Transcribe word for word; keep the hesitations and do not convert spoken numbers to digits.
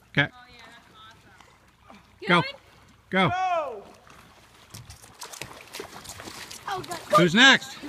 Okay. Oh yeah, that's awesome. Go. Good? Go. Go! Oh, good. Who's next?